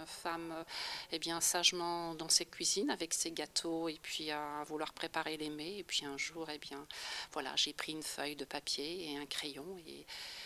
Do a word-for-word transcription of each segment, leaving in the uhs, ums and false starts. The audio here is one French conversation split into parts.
femme euh, eh bien, sagement dans ses cuisines avec ses gâteaux et puis à vouloir préparer les mets. Et puis un jour, eh bien, voilà, j'ai pris une feuille de papier et un crayon et,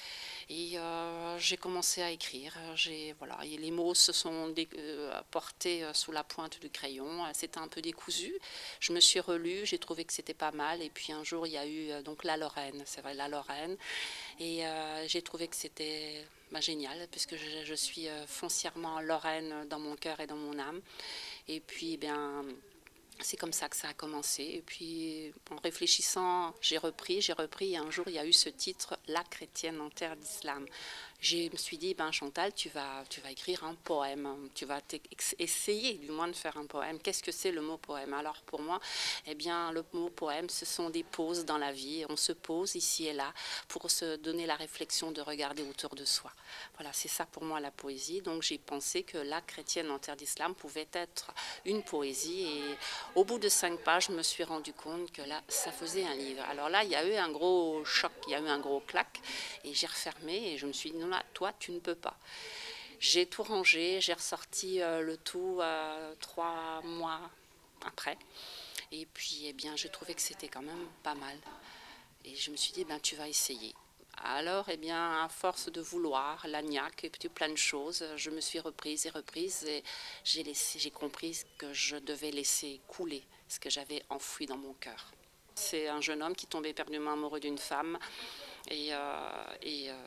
et euh, j'ai commencé à écrire. J'ai, voilà, et les mots se sont dé, euh, portés sous la pointe du crayon. C'était un peu décousu. Je me suis relue, j'ai trouvé que c'était pas mal. Et puis un jour, il y a eu donc la Lorraine, c'est vrai, la Lorraine. Et euh, j'ai trouvé que c'était bah, génial, puisque je, je suis foncièrement lorraine dans mon cœur et dans mon âme. Et puis, eh bien, c'est comme ça que ça a commencé. Et puis, en réfléchissant, j'ai repris, j'ai repris. Et un jour, il y a eu ce titre, La chrétienne en terre d'islam. Je me suis dit, ben Chantal, tu vas, tu vas écrire un poème. Tu vas essayer, du moins, de faire un poème. Qu'est-ce que c'est le mot poème? Alors, pour moi, eh bien, le mot poème, ce sont des pauses dans la vie. On se pose ici et là pour se donner la réflexion de regarder autour de soi. Voilà, c'est ça pour moi la poésie. Donc, j'ai pensé que La chrétienne en terre d'islam pouvait être une poésie. Et au bout de cinq pages, je me suis rendu compte que là, ça faisait un livre. Alors là, il y a eu un gros choc, il y a eu un gros claque. Et j'ai refermé et je me suis dit, non, là, toi, tu ne peux pas. J'ai tout rangé, j'ai ressorti euh, le tout euh, trois mois après. Et puis, eh bien, je trouvais que c'était quand même pas mal. Et je me suis dit, ben, tu vas essayer. Alors, eh bien, à force de vouloir, l'agnac et puis plein de choses, je me suis reprise et reprise et j'ai laissé, j'ai compris que je devais laisser couler ce que j'avais enfoui dans mon cœur. C'est un jeune homme qui tombait éperdument amoureux d'une femme et, euh, et, euh,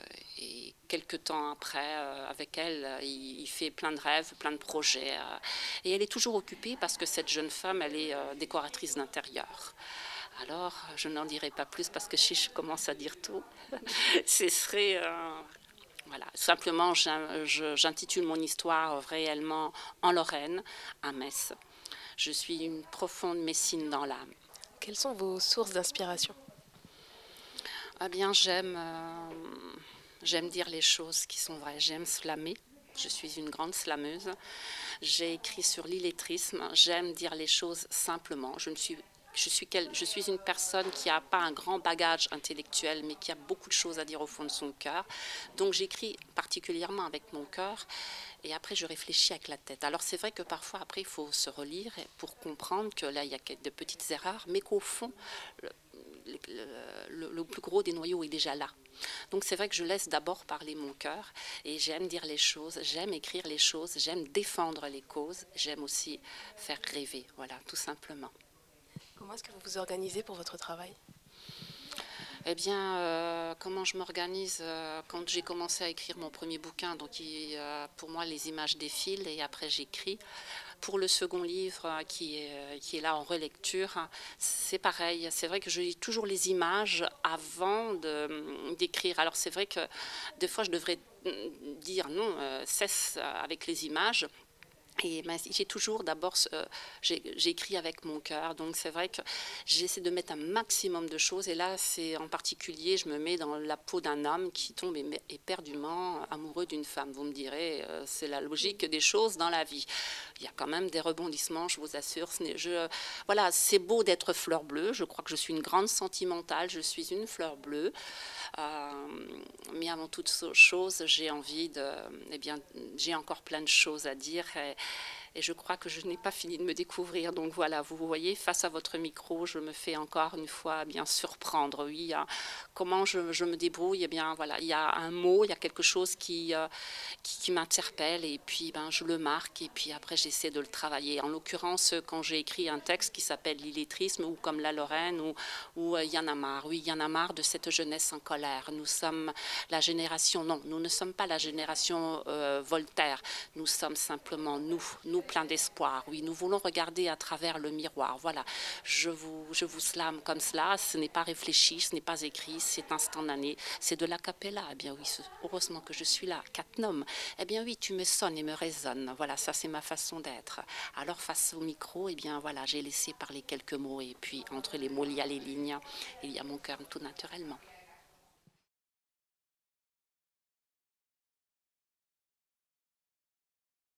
et quelques temps après, euh, avec elle, il, il fait plein de rêves, plein de projets. Euh, et elle est toujours occupée parce que cette jeune femme, elle est euh, décoratrice d'intérieur. Alors, je n'en dirai pas plus parce que si je commence à dire tout, ce serait... Euh, voilà. Simplement, j'intitule mon histoire réellement en Lorraine, à Metz. Je suis une profonde messine dans l'âme. Quelles sont vos sources d'inspiration? Eh bien, j'aime euh, j'aime dire les choses qui sont vraies. J'aime slammer. Je suis une grande slameuse. J'ai écrit sur l'illettrisme. J'aime dire les choses simplement. Je ne suis Je suis, je suis une personne qui n'a pas un grand bagage intellectuel, mais qui a beaucoup de choses à dire au fond de son cœur. Donc j'écris particulièrement avec mon cœur et après je réfléchis avec la tête. Alors c'est vrai que parfois après il faut se relire pour comprendre que là il y a de petites erreurs, mais qu'au fond le, le, le, le plus gros des noyaux est déjà là. Donc c'est vrai que je laisse d'abord parler mon cœur et j'aime dire les choses, j'aime écrire les choses, j'aime défendre les causes, j'aime aussi faire rêver, voilà, tout simplement. Comment est-ce que vous vous organisez pour votre travail? Eh bien, euh, comment je m'organise euh, quand j'ai commencé à écrire mon premier bouquin, donc il, euh, pour moi les images défilent et après j'écris. Pour le second livre euh, qui, est, qui est là en relecture, c'est pareil. C'est vrai que je lis toujours les images avant d'écrire. Alors c'est vrai que des fois je devrais dire non, euh, cesse avec les images. Et ben, j'ai toujours d'abord, euh, j'ai écrit avec mon cœur, donc c'est vrai que j'essaie de mettre un maximum de choses. Et là, c'est en particulier, je me mets dans la peau d'un homme qui tombe éperdument amoureux d'une femme. Vous me direz, euh, c'est la logique des choses dans la vie. Il y a quand même des rebondissements, je vous assure. Je, voilà, c'est beau d'être fleur bleue. Je crois que je suis une grande sentimentale. Je suis une fleur bleue. Euh, mais avant toute chose, j'ai envie de, eh bien, j'ai encore plein de choses à dire. Et, Et je crois que je n'ai pas fini de me découvrir. Donc voilà, vous voyez, face à votre micro, je me fais encore une fois bien surprendre. Oui, hein, comment je, je me débrouille? Eh bien, voilà, il y a un mot, il y a quelque chose qui, euh, qui, qui m'interpelle et puis ben, je le marque et puis après j'essaie de le travailler. En l'occurrence, quand j'ai écrit un texte qui s'appelle l'illettrisme ou comme la Lorraine ou, ou euh, Y en a marre. Oui, y en a marre de cette jeunesse en colère. Nous sommes la génération, non, nous ne sommes pas la génération euh, Voltaire. Nous sommes simplement nous, nous plein d'espoir. Oui, nous voulons regarder à travers le miroir. Voilà, je vous, je vous slame comme cela. Ce n'est pas réfléchi, ce n'est pas écrit, c'est instantané. C'est de la capella. Eh bien oui, heureusement que je suis là. Catnum. Eh bien oui, tu me sonnes et me résonnes. Voilà, ça c'est ma façon d'être. Alors face au micro, eh bien voilà, j'ai laissé parler quelques mots et puis entre les mots, il y a les lignes, il y a mon cœur tout naturellement.